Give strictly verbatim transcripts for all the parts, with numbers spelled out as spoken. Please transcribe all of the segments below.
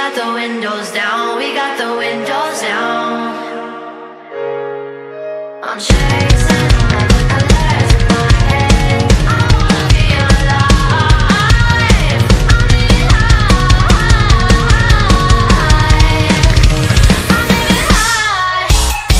got the windows down, we got the windows down. I'm chasing all the colors in my head. I wanna be alive. I'm living high. I'm living high.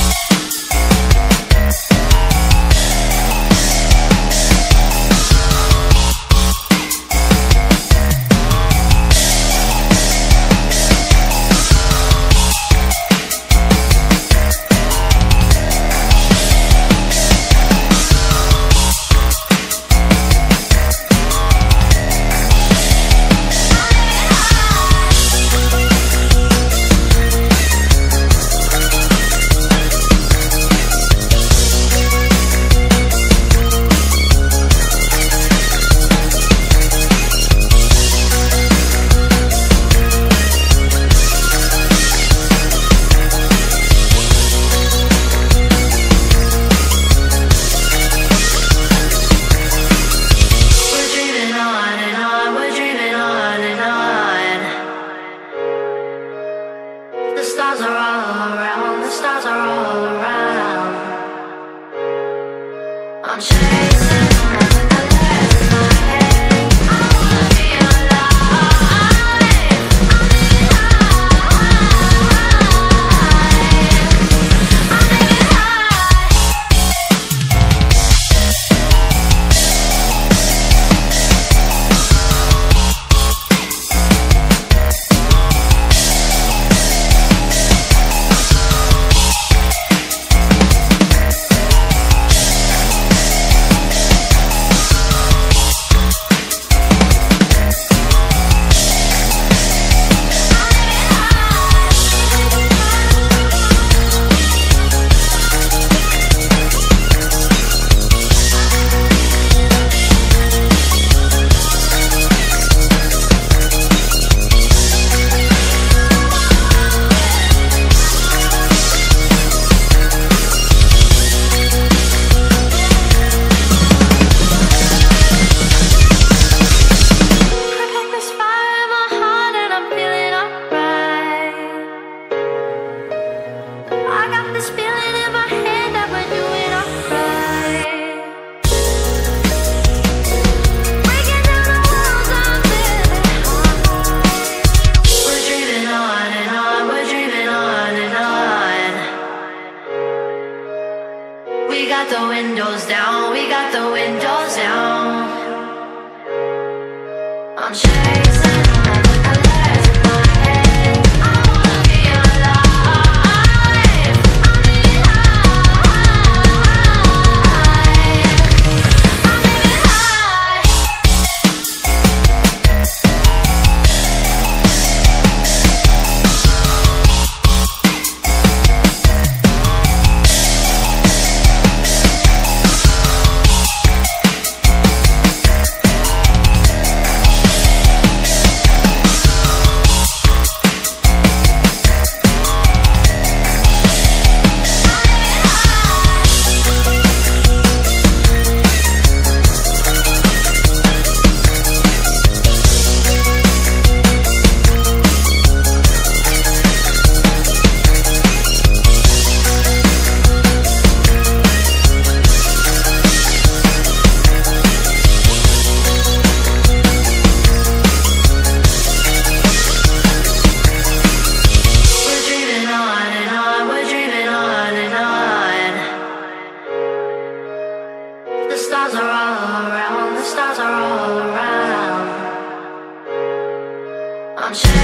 The stars are all around, the stars are all around. I'm chasing all the colors in my head. I wanna be alive. I'm living high. I'm living this feeling in my head that we're doing alright. Breaking down the walls, I'm living high. We're dreaming on and on, we're dreaming on and on. We got the windows down, we got the windows down. I'm chasing all the colors in my head. I wanna be alive. The stars are all around, the stars are all around. I'm